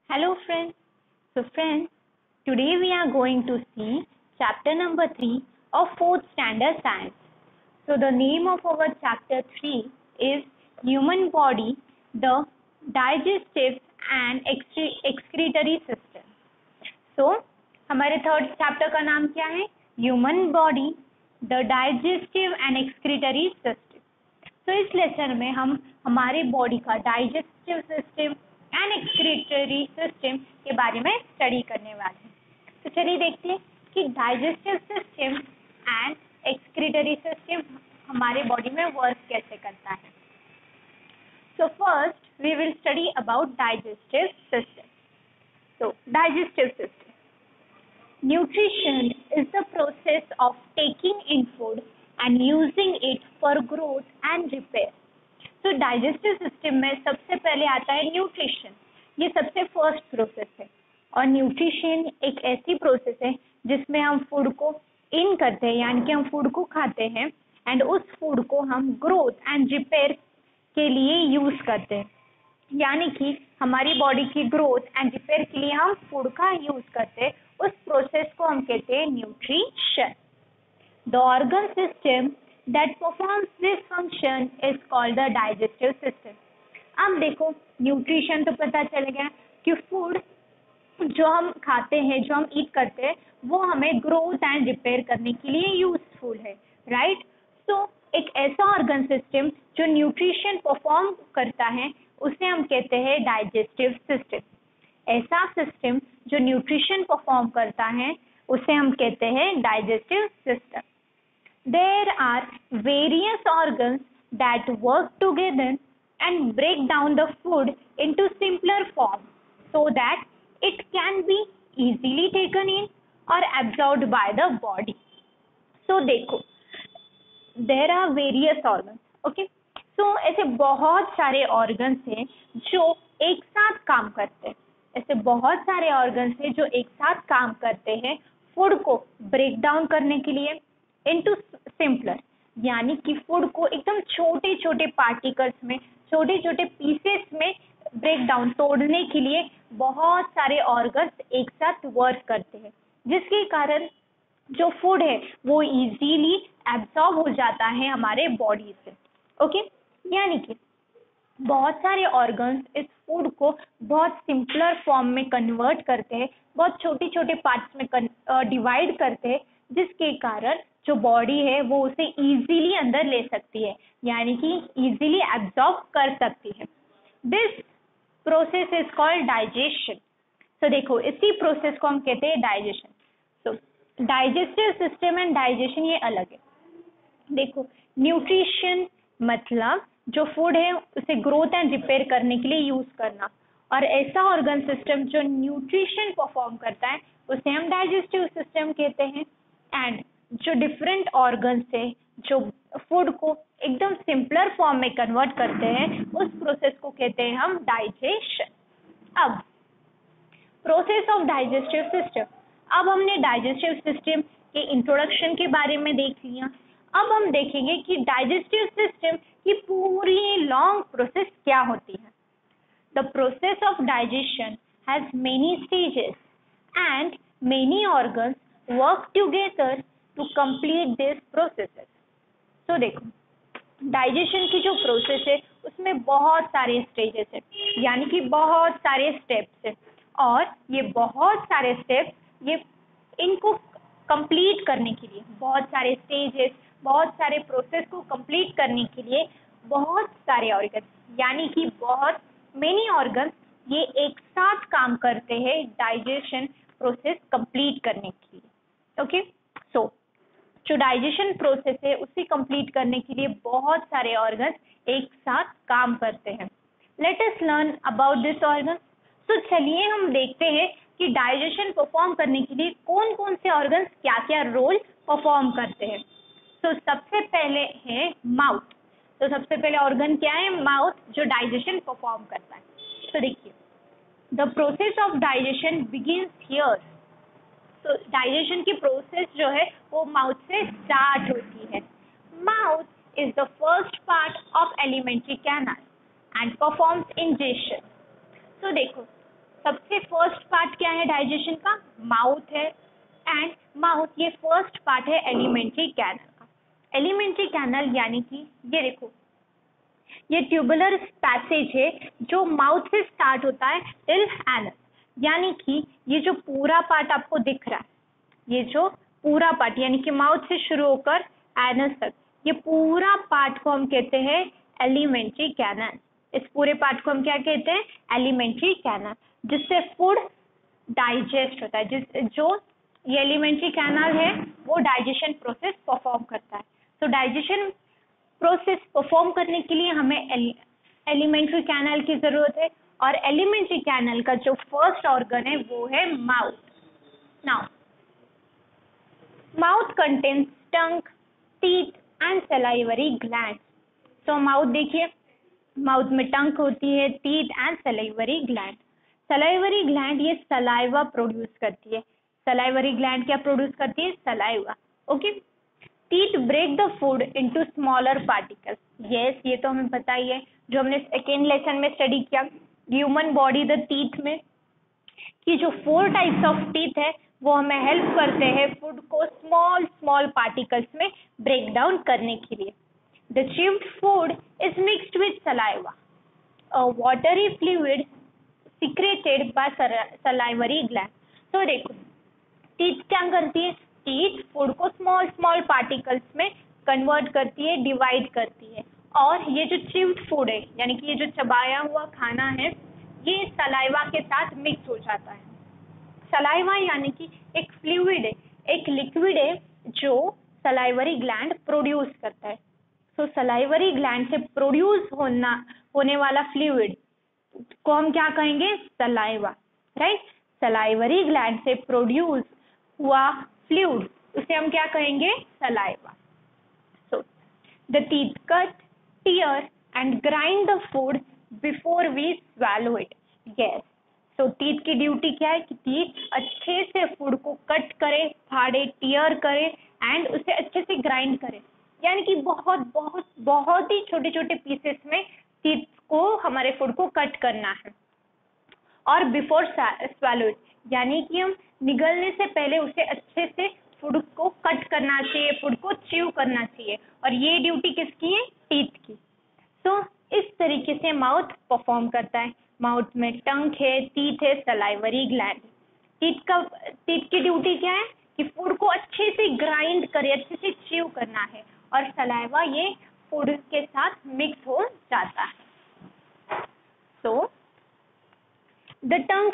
Hello friends. Friends, today we are going to see chapter number 3 of 4th standard science. So the name of our chapter 3 is Human Body, the Digestive and Excretory System. So हमारे third chapter का नाम क्या है? Human body, the digestive and excretory system. तो इस lesson में हम हमारे बॉडी का digestive system and excretory system के बारे में स्टडी करने वाले हैं. तो चलिए देखते हैं कि digestive system and excretory system हमारे बॉडी में वर्क कैसे करता है. So first we will study about digestive system. So digestive system. Nutrition is the process of taking in food and using it for growth and repair. So digestive system में सबसे पहले आता है nutrition. ये सबसे फर्स्ट प्रोसेस है और nutrition एक ऐसी प्रोसेस है जिसमें हम फूड को इन करते हैं, यानी कि हम फूड को खाते हैं एंड उस फूड को हम ग्रोथ एंड रिपेयर के लिए यूज करते हैं. यानी कि हमारी बॉडी की ग्रोथ एंड रिपेयर के लिए हम फूड का यूज करते हैं. उस प्रोसेस को हम कहते हैं nutrition. The organ system that performs this function is called the digestive system. अब देखो, न्यूट्रिशन तो पता चल गया कि फूड जो हम खाते हैं, जो हम ईट करते हैं, वो हमें ग्रोथ एंड रिपेयर करने के लिए यूजफुल है, राइट. सो एक ऐसा ऑर्गन सिस्टम जो न्यूट्रिशन परफॉर्म करता है उसे हम कहते हैं डाइजेस्टिव सिस्टम. ऐसा सिस्टम जो न्यूट्रिशन परफॉर्म करता है उसे हम कहते हैं digestive system. There are various organs that work together and break down the food into simpler form so that it can be easily taken in और absorbed by the body. So देखो, there are various organs. Okay, तो ऐसे बहुत सारे organs हैं जो एक साथ काम करते हैं. ऐसे बहुत सारे ऑर्गन्स हैं जो एक साथ काम करते हैं फूड को ब्रेक डाउन करने के लिए इनटू सिंपलर, यानी कि फूड को एकदम छोटे छोटे पार्टिकल्स में, छोटे छोटे पीसेस में ब्रेक डाउन, तोड़ने के लिए बहुत सारे ऑर्गन्स एक साथ वर्क करते हैं, जिसके कारण जो फूड है वो इजीली एब्जॉर्ब हो जाता है हमारे बॉडी से. ओके, यानी कि बहुत सारे ऑर्गन्स इस फूड को बहुत सिंपलर फॉर्म में कन्वर्ट करते हैं, बहुत छोटे छोटे पार्ट्स में डिवाइड करते हैं, जिसके कारण जो बॉडी है वो उसे इजीली अंदर ले सकती है, यानी कि इजीली एब्जॉर्ब कर सकती है. This process is called digestion. तो देखो, इसी प्रोसेस को हम कहते हैं डाइजेशन. तो डाइजेस्टिव सिस्टम एंड डाइजेशन ये अलग है. देखो, न्यूट्रिशन मतलब जो फूड है उसे ग्रोथ एंड रिपेयर करने के लिए यूज करना, और ऐसा ऑर्गन सिस्टम जो न्यूट्रिशन परफॉर्म करता है उसे हम डाइजेस्टिव सिस्टम कहते हैं. एंड जो डिफरेंट ऑर्गन्स है जो फूड को एकदम सिंपलर फॉर्म में कन्वर्ट करते हैं उस प्रोसेस को कहते हैं हम डाइजेशन. अब प्रोसेस ऑफ डाइजेस्टिव सिस्टम. अब हमने डाइजेस्टिव सिस्टम के इंट्रोडक्शन के बारे में देख लिया. अब हम देखेंगे कि डाइजेस्टिव सिस्टम की पूरी लॉन्ग प्रोसेस क्या होती है. The process of digestion has many stages and many organs work together to complete this processes. तो देखो, डाइजेशन की जो प्रोसेस है उसमें बहुत सारे स्टेजेस है, यानी कि बहुत सारे स्टेप्स है, और ये बहुत सारे स्टेप्स ये इनको कंप्लीट करने के लिए, बहुत सारे स्टेजेस, बहुत सारे प्रोसेस को कंप्लीट करने के लिए बहुत सारे ऑर्गन, यानी कि बहुत मेनी ऑर्गन्स ये एक साथ काम करते हैं डाइजेशन प्रोसेस कंप्लीट करने के लिए. ओके, सो जो डाइजेशन प्रोसेस है उसे कंप्लीट करने के लिए बहुत सारे ऑर्गन्स एक साथ काम करते हैं. Let us learn about this organ. तो चलिए हम देखते हैं कि डाइजेशन परफॉर्म करने के लिए कौन कौन से ऑर्गन्स क्या क्या रोल परफॉर्म करते हैं. तो सबसे पहले है माउथ. तो सबसे पहले ऑर्गन क्या है? माउथ, जो डाइजेशन परफॉर्म करता है. तो देखिए, the process of digestion begins here. तो डाइजेशन की प्रोसेस जो है वो माउथ से स्टार्ट होती है. Mouth is the first part of alimentary canal and performs ingestion. तो देखो, सबसे फर्स्ट पार्ट क्या है डाइजेशन का? माउथ है, एंड माउथ ये फर्स्ट पार्ट है एलिमेंट्री कैनल का। एलिमेंट्री कैनल यानी कि ये देखो, ये ट्यूबुलर पैसेज है जो माउथ से स्टार्ट होता है टिल एनस, यानी कि ये जो पूरा पार्ट आपको दिख रहा है, ये जो पूरा पार्ट यानी कि माउथ से शुरू होकर एनस तक, ये पूरा पार्ट को हम कहते हैं एलिमेंट्री कैनल। इस पूरे पार्ट को हम क्या कहते हैं? एलिमेंट्री कैनल, जिससे फूड डाइजेस्ट होता है। जो ये एलिमेंट्री कैनल है वो डाइजेशन प्रोसेस परफॉर्म करता है। तो डाइजेशन प्रोसेस परफॉर्म करने के लिए हमें एलिमेंट्री कैनल की जरूरत है, और एलिमेंट्री कैनल का जो फर्स्ट ऑर्गन है वो है mouth. Now mouth contains tongue, teeth and salivary gland. तो माउथ देखिए, माउथ में टंग होती है, teeth and salivary gland. Salivary gland ये सलाइवा प्रोड्यूस करती है। सलाइवरी ग्लैंड क्या प्रोड्यूस करती है? Saliva. Okay. Teeth break the food into smaller particles. Yes, ये तो हमें पता ही है, जो हमने सेकेंड लेसन में स्टडी किया ह्यूमन बॉडी द टीथ में, कि जो 4 टाइप्स ऑफ टीथ है वो हमें हेल्प करते हैं फूड को स्मॉल स्मॉल पार्टिकल्स में ब्रेक डाउन करने के लिए। The chewed food is mixed with saliva, a watery fluid secreted by salivary gland. तो देखो, टीथ क्या करती है? टीथ फूड को स्मॉल स्मॉल पार्टिकल्स में कन्वर्ट करती है, डिवाइड करती है, और ये जो च्यूड फूड है यानी कि ये जो चबाया हुआ खाना है ये सलाइवा के साथ मिक्स हो जाता है। सलाइवा यानी कि एक फ्लूइड है, एक लिक्विड है जो सलाइवरी ग्लैंड प्रोड्यूस करता है। तो सलाइवरी ग्लैंड से प्रोड्यूस होने वाला फ्लूइड को हम क्या कहेंगे? Saliva, right. सलाइवरी ग्लैंड से प्रोड्यूस हुआ फ्लूइड उसे हम क्या कहेंगे? Saliva. So the teeth cut, tear and grind the food before we swallow it. Yes, तो टीथ की ड्यूटी क्या है कि टीथ अच्छे से फूड को कट करे, फाड़े, टीयर करे एंड उसे अच्छे से ग्राइंड करे, यानी कि बहुत बहुत बहुत ही छोटे छोटे पीसेस में टीथ को हमारे फूड को कट करना है। और बिफोर स्वैलो इट यानी कि हम निगलने से पहले उसे अच्छे से फूड को कट करना चाहिए, फूड को च्यू करना चाहिए, और ये ड्यूटी किसकी है? टीथ की। तो इस तरीके से माउथ परफॉर्म करता है। माउथ में टंग है, टीथ है, सलाइवरी ग्लैंड। टीथ की ड्यूटी क्या है कि फूड को अच्छे से ग्राइंड करे, अच्छे से च्यू करना है, और सलाइवा ये फूड के साथ मिक्स हो जाता है। So the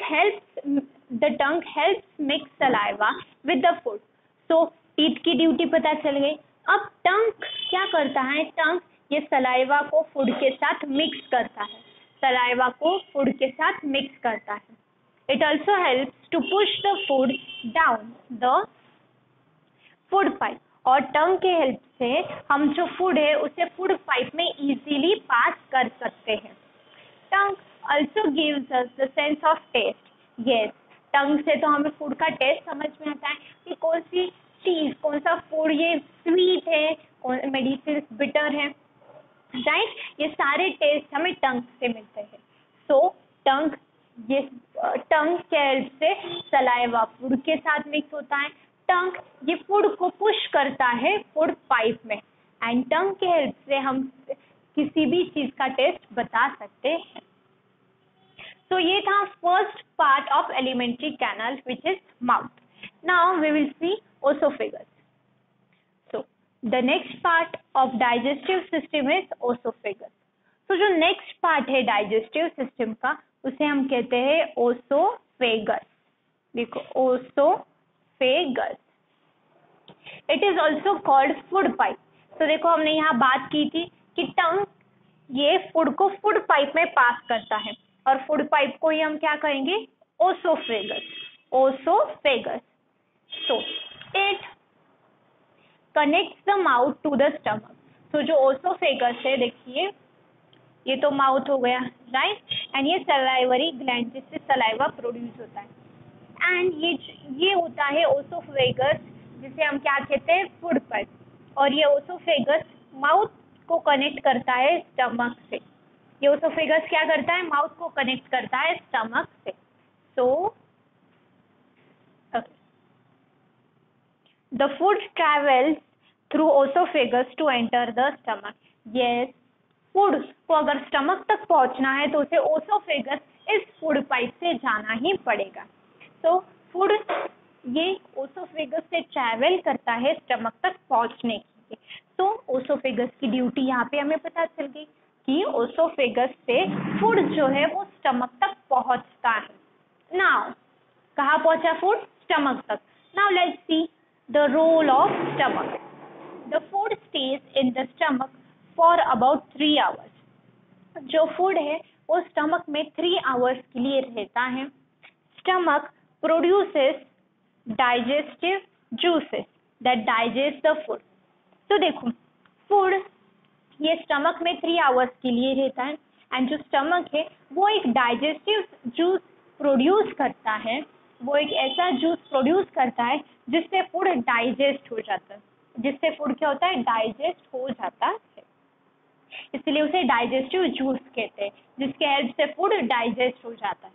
tongue helps mix saliva with the food. So teeth की ड्यूटी पता चल गई। अब टंग क्या करता है? टंग ये सलाइवा को फूड के साथ मिक्स करता है, सलाइवा को फूड के साथ मिक्स करता है। It also helps to push the food down the food pipe, और टंग के हेल्प से हम जो फूड है उसे फूड पाइप में इजीली पास कर सकते हैं। टंग also gives us the sense of taste. Yes, टंग से तो हमें फूड का टेस्ट समझ में आता है कि कौन सी चीज, कौन सा फूड ये स्वीट है, कौन मेडिसिन बिटर है, राइट। ये सारे टेस्ट हमें टंग से मिलते हैं। सो टंग के हेल्प से सलाइवा फूड के साथ मिक्स होता है। टंग ये फूड को पुश करता है फूड पाइप में, एंड टंग के हेल्प से हम किसी भी चीज का टेस्ट बता सकते हैं। So ये था first part of alimentary canal which is mouth. Now we will see esophagus. So the next part of digestive system is esophagus. So जो next part है digestive system का उसे हम कहते हैं esophagus. देखो esophagus. It is also called food pipe. तो देखो हमने यहाँ बात की थी कि टंग ये फूड को फूड पाइप में पास करता है, और फूड पाइप को ही हम क्या कहेंगे? Oesophagus. Oesophagus. So it connects the mouth to the stomach. तो जो ओसोफेगस है, देखिए ये तो माउथ हो गया, राइट, एंड ये सलाइवरी ग्लैंड जिससे सलाइवा प्रोड्यूस होता है, एंड ये होता है ओसोफेगस जिसे हम क्या कहते हैं? फूड पाइप, और ये ओसोफेगस माउथ को कनेक्ट करता है स्टमक से। ये ओसोफेगस क्या करता है? माउथ को कनेक्ट करता है स्टमक से। So okay. The food travels through esophagus to enter the stomach. Yes, food को अगर स्टमक तक पहुंचना है तो उसे ओसोफेगस इस फूड पाइप से जाना ही पड़ेगा. तो फूड ये ओसोफेगस से ट्रैवल करता है स्टमक तक पहुंचने के लिए. तो ओसोफेगस की ड्यूटी यहाँ पे हमें पता चल गई कि ओसोफेगस से फूड जो है वो स्टमक तक पहुंचता है. नाउ कहाँ पहुंचा फूड? स्टमक तक. Now let's see the role of stomach. The food stays in the stomach for about 3 hours. जो फूड है वो स्टमक में 3 आवर्स के लिए रहता है. Stomach produces digestive juices that digest the food. तो देखो फूड ये स्टमक में 3 आवर्स के लिए रहता है एंड जो स्टमक है वो एक डाइजेस्टिव जूस प्रोड्यूस करता है. वो एक ऐसा जूस प्रोड्यूस करता है जिससे फूड डाइजेस्ट हो जाता है. जिससे फूड क्या होता है? डाइजेस्ट हो जाता है. इसलिए उसे डाइजेस्टिव जूस कहते हैं जिसके हेल्प से फूड डाइजेस्ट हो जाता है.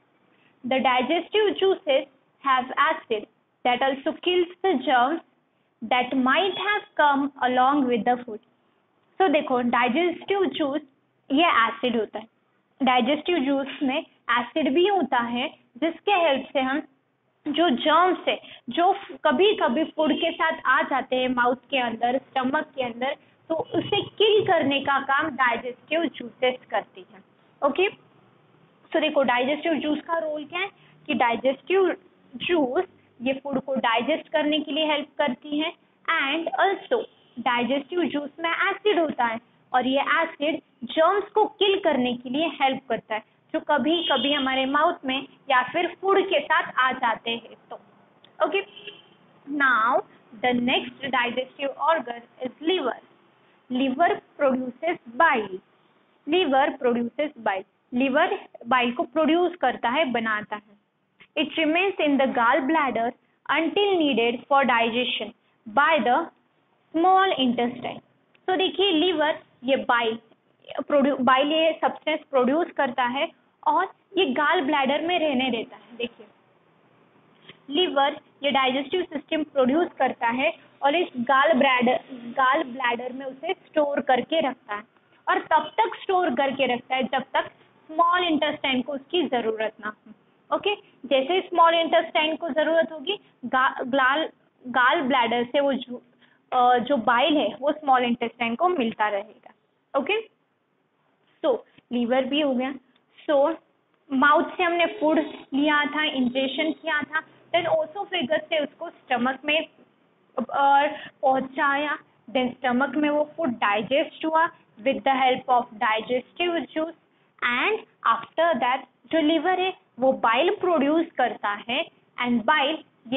The digestive juices have acid that also kills the germs that might have come along with the food. तो देखो डाइजेस्टिव जूस ये एसिड होता है. डाइजेस्टिव जूस में एसिड भी होता है जिसके हेल्प से हम जो जर्म्स है जो कभी कभी फूड के साथ आ जाते हैं माउथ के अंदर, स्टमक के अंदर, तो उसे किल करने का काम डाइजेस्टिव जूसेस करती है. ओके, तो देखो डाइजेस्टिव जूस का रोल क्या है कि डाइजेस्टिव जूस ये फूड को डाइजेस्ट करने के लिए हेल्प करती है एंड ऑल्सो डाइजेस्टिव जूस में एसिड होता है और ये एसिड जर्म्स को किल करने के लिए हेल्प करता है जो कभी कभी हमारे माउथ में या फिर फूड के साथ आ जाते हैं. तो okay, now the next digestive organ is liver. Liver produces bile. Liver produces bile. Liver bile को प्रोड्यूस करता है, बनाता है. It remains in the gall bladder until needed for digestion by the small intestine. तो देखिए liver ये bile ये substance produce करता है और ये गाल ब्लैडर में रहने देता है. देखिए लीवर ये डाइजेस्टिव सिस्टम प्रोड्यूस करता है और इस गाल ब्लैडर में उसे स्टोर करके रखता है और तब तक स्टोर करके रखता है जब तक स्मॉल इंटेस्टाइन को उसकी जरूरत ना हो. ओके, जैसे स्मॉल इंटेस्टाइन को जरूरत होगी गाल ब्लैडर से वो जो बाइल है वो स्मॉल इंटेस्टाइन को मिलता रहेगा. ओके, सो लीवर भी हो गया. सो माउथ से हमने फूड लिया था, इंजेक्शन किया था, देन ओसोफेगस से उसको स्टमक में पहुंचाया, देन स्टमक में वो फूड डाइजेस्ट हुआ with the help of digestive juice and after that जो लिवर है वो बाइल प्रोड्यूस करता है एंड बाइल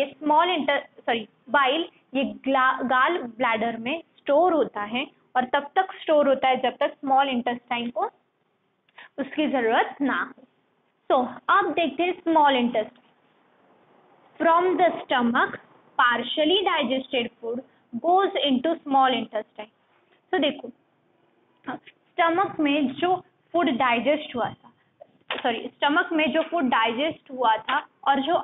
ये गाल ब्लैडर में स्टोर होता है और तब तक स्टोर होता है जब तक स्मॉल इंटेस्टाइन को उसकी जरूरत ना हो. तो अब देखते हैं small intestine. From the stomach partially digested food goes into small intestine. तो देखो स्टमक में जो फूड डाइजेस्ट हुआ था, स्टमक में जो फूड डाइजेस्ट हुआ था और जो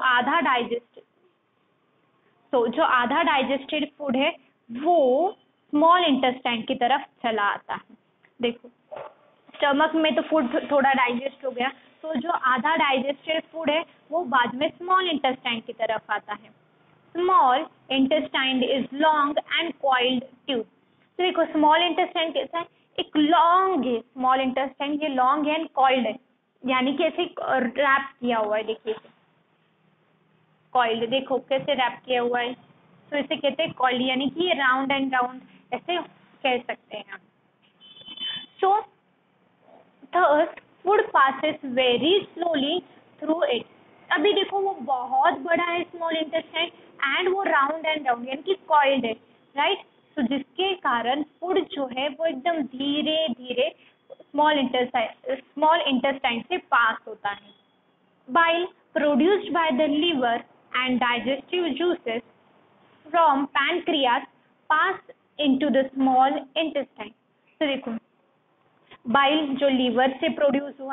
आधा डाइजेस्टेड फूड है वो स्मॉल इंटेस्टाइन की तरफ चला आता है. देखो स्टमक में तो फूड थोड़ा डाइजेस्ट हो गया तो जो आधा डाइजेस्टेड फूड है वो बाद में स्मॉल इंटेस्टाइन की तरफ आता है. Small intestine is long and coiled tube. तो देखो स्मॉल इंटेस्टाइन कैसा है? एक लॉन्ग है. स्मॉल इंटेस्टाइन ये लॉन्ग है एंड कॉइल्ड है, यानी कि ऐसे रैप किया हुआ है. देखिए कॉइल्ड, देखो कैसे रैप किया हुआ है, तो इसे कहते हैं कॉइल्ड, यानी कि ये राउंड एंड राउंड ऐसे कह सकते हैं हम. So thus food passes very slowly through it. अभी देखो वो बहुत बड़ा है स्मॉल इंटेस्टाइन एंड वो राउंड एंड राउंड यानी कि कॉइल्ड है, राइट. तो जिसके कारण फूड जो है वो एकदम धीरे धीरे स्मॉल इंटेस्टाइन से पास होता है. Bile produced by the liver and digestive juices from pancreas pass into the small intestine. तो देखो बाइल जो लीवर से प्रोड्यूस हुआ है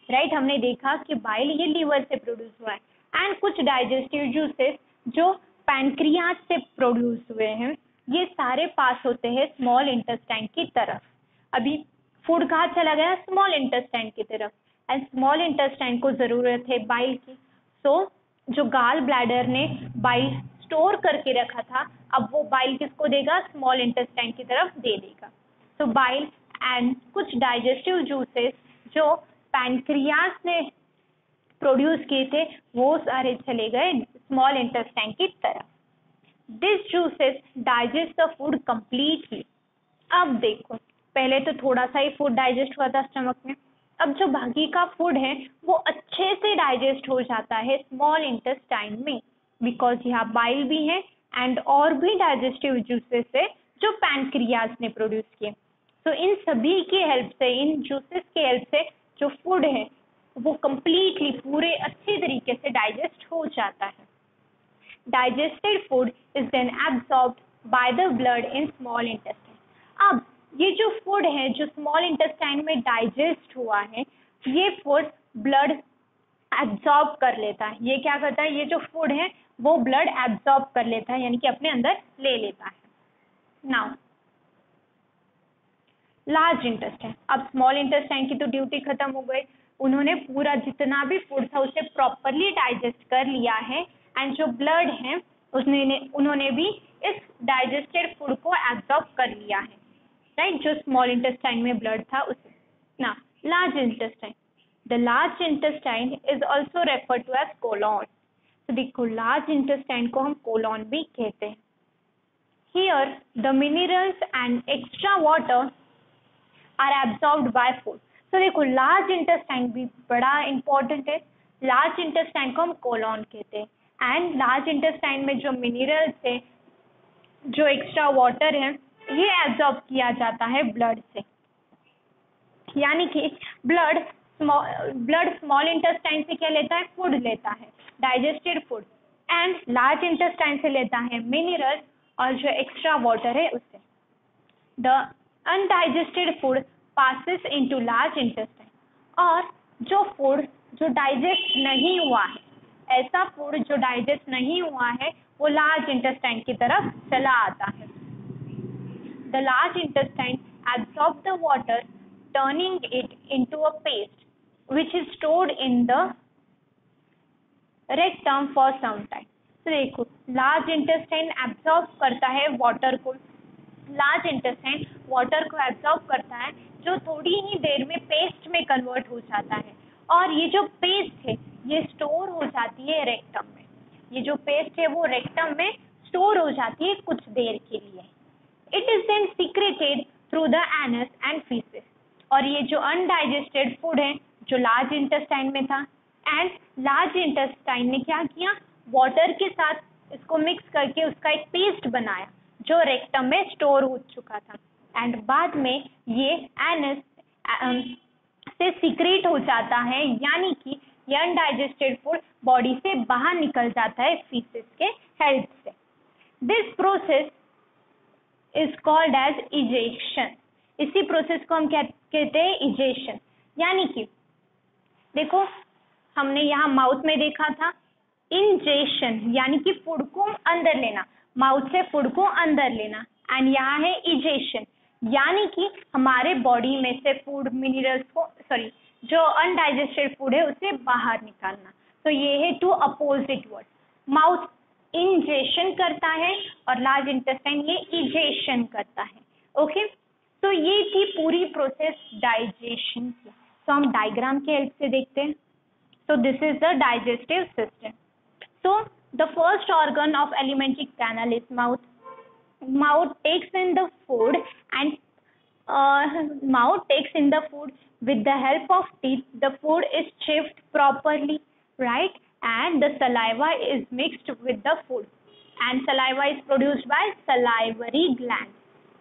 राइट। हमने देखा कि बाइल ये लीवर से प्रोड्यूस हुआ है, एंड कुछ डाइजेस्टिव जूसेस जो पैनक्रियाज से प्रोड्यूस हुए हैं, ये सारे पास होते हैं स्मॉल इंटेस्टाइन की तरफ। अभी फूड कहाँ चला गया? स्मॉल इंटेस्टाइन की तरफ, एंड स्मॉल इंटेस्टाइन को जरूरत है बाइल की। सो जो गाल ब्लैडर ने बाइल स्टोर करके रखा था, अब वो बाइल किसको देगा? स्मॉल इंटेस्टाइन की तरफ दे देगा। तो बाइल एंड कुछ डाइजेस्टिव जूसेस जो पैनक्रियाज ने प्रोड्यूस किए थे, वो सारे चले गए स्मॉल इंटेस्टाइन की तरफ। This juices digest the food completely. अब देखो, पहले तो थोड़ा सा ही फूड डाइजेस्ट हुआ था स्टमक में, अब जो बाकी का फूड है वो अच्छे से डाइजेस्ट हो जाता है स्मॉल इंटेस्टाइन में, बिकॉज यहाँ बाइल भी है एंड और भी डाइजेस्टिव जूसेस है जो पैनक्रियाज ने प्रोड्यूस किए। तो इन सभी की हेल्प से, इन जूसेस की हेल्प से जो फूड है वो कंप्लीटली पूरे अच्छे तरीके से डाइजेस्ट हो जाता है। Digested food is then absorbed by the blood in small intestine. अब ये जो फूड है जो स्मॉल इंटेस्टाइन में डाइजेस्ट हुआ है, ये फूड ब्लड एब्सॉर्ब कर लेता है। ये क्या करता है? ये जो फूड है वो ब्लड एब्सॉर्ब कर लेता है, यानी कि अपने अंदर ले लेता है। Now large intestine. अब स्मॉल इंटेस्टाइन की तो ड्यूटी खत्म हो गई, उन्होंने पूरा जितना भी फूड था उसे प्रॉपरली डाइजेस्ट कर लिया है, एंड जो ब्लड है उन्होंने भी इस डाइजेस्टेड फूड को एब्सॉर्ब कर लिया है, राइट। जो स्मॉल इंटेस्टाइन में ब्लड था उसे। ना large intestine, the large intestine is also referred to as colon. तो देखो, लार्ज इंटेस्टाइन को हम कोलॉन भी कहते हैं। Here the minerals and extra water are absorbed by food. तो देखो, लार्ज इंटेस्टाइन भी बड़ा इंपॉर्टेंट है। लार्ज इंटेस्टाइन को हम कोलॉन कहते हैं, एंड लार्ज इंटेस्टाइन में जो मिनरल्स है, जो एक्स्ट्रा वाटर है, ये एब्सॉर्ब किया जाता है ब्लड से। यानी कि ब्लड स्मॉल इंटेस्टाइन से क्या लेता है? फूड लेता है, digested food, and large intestine से लेता है मिनरल्स और जो एक्स्ट्रा वाटर है उससे। The undigested food passes into large intestine. और जो फूड जो डाइजेस्ट नहीं हुआ है, ऐसा फूड जो डाइजेस्ट नहीं हुआ है, वो लार्ज इंटेस्टाइन की तरफ चला आता है। The large intestine absorbs the water, turning it into a paste, which is stored in the rectum for some time. तो देखो, लार्ज इंटेस्टाइन एब्सॉर्ब करता है वाटर को, लार्ज इंटेस्टाइन वाटर को एब्सॉर्ब करता है, जो थोड़ी ही देर में पेस्ट में कन्वर्ट हो जाता है, और ये जो पेस्ट है ये स्टोर हो जाती है रेक्टम में। ये जो पेस्ट है वो रेक्टम में स्टोर हो जाती है कुछ देर के लिए। It is then secreted through the anus and feces. और ये जो अनडाइजेस्टेड फूड है जो लार्ज इंटेस्टाइन में था, एंड लार्ज इंटेस्टाइन ने क्या किया? वाटर के साथ इसको मिक्स करके उसका एक पेस्ट बनाया जो रेक्टम में स्टोर हो चुका था, एंड बाद में ये एनस से सीक्रेट हो जाता है, यानी कि ये अनडाइजेस्टेड फूड बॉडी से बाहर निकल जाता है फीसेस के हेल्प से। This process is called as egestion. इसी प्रोसेस को हम क्या कहते हैं? इजेक्शन। यानी कि देखो, हमने यहाँ माउथ में देखा था इंजेक्शन, यानी कि फूड को अंदर लेना, माउथ से फूड को अंदर लेना, एंड यहाँ है इजेक्शन, यानी कि हमारे बॉडी में से फूड मिनरल्स को, सॉरी, जो अनडाइजेस्टेड फूड है उसे बाहर निकालना। तो ये है two opposite word. Mouth ingestion करता है और लार्ज इंटेस्टाइन ये इजेक्शन करता है। ओके, तो ये थी पूरी प्रोसेस डाइजेशन की। तो हम डायग्राम के हेल्प से देखते हैं। So this is the digestive system. So the first organ of alimentary canal is mouth. Mouth takes in the food and mouth takes in the food with the help of teeth. The food is chewed properly, right? And the saliva is mixed with the food. And saliva is produced by salivary gland.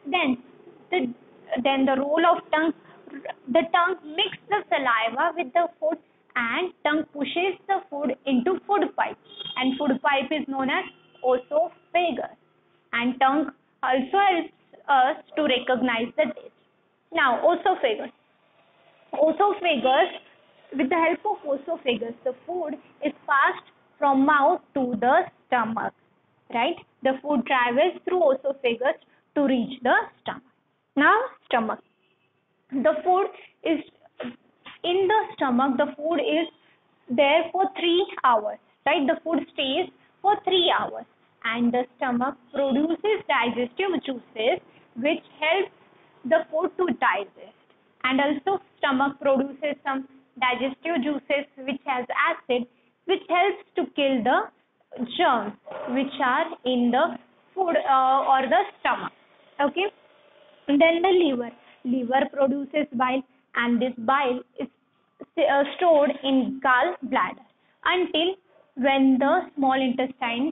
Then the role of tongue. The tongue mixes the saliva with the food, and tongue pushes the food into food pipe, and food pipe is known as esophagus, and tongue also helps us to recognize the taste. Now esophagus with the help of esophagus, the food is passed from mouth to the stomach, right? The food travels through esophagus to reach the stomach. Now, stomach. The food is in the stomach. The food is there for 3 hours, right? The food stays for 3 hours, and the stomach produces digestive juices which helps the food to digest. And also stomach produces some digestive juices which has acid which helps to kill the germs which are in the food or the stomach. Okay. And then the liver produces bile, and this bile is stored in gallbladder until when the small intestine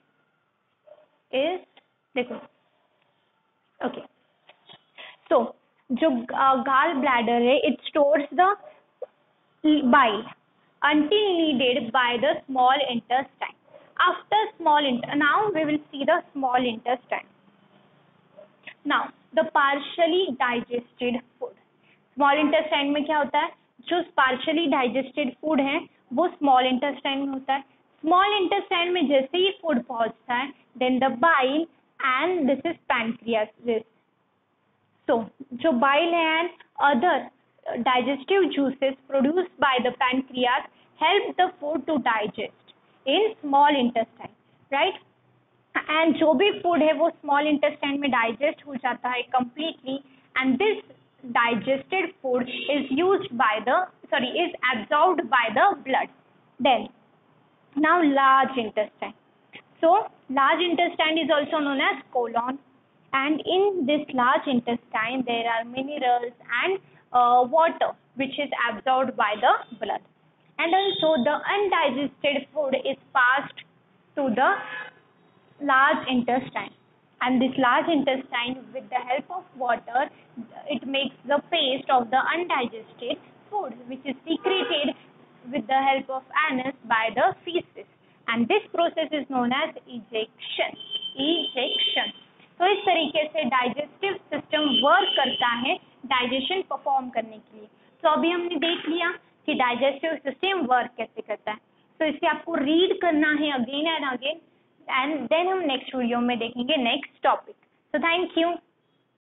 is देखो okay. So जो gallbladder है, it stores the bile until needed by the small intestine. After now we will see the small intestine. Now the partially digested food. Small intestine में क्या होता है? जो partially digested food है वो small intestine में होता है. स्मॉल इंटेस्टाइन में जैसे ही फूड पहुंचता है, then the bile and this is pancreas. So जो बाइल है and other digestive juices produced by the pancreas help the food to digest in small intestine, right? And जो भी food है वो small intestine में digest हो जाता है completely, and this digested food is absorbed by the blood. Then now large intestine. So large intestine is also known as colon, and in this large intestine there are minerals and water which is absorbed by the blood. And also the undigested food is passed to the large intestine, and this large intestine, with the help of water, it makes the paste of the undigested food which is secreted with the help of anus by the feces, and this process is known as ejection. तो इस तरीके से digestive system work करता है digestion perform करने के लिए. तो अभी हमने देख लिया कि डाइजेस्टिव सिस्टम वर्क कैसे करता है. तो इसे आपको रीड करना है again and again, and then हम नेक्स्ट वीडियो में देखेंगे next topic. So thank you.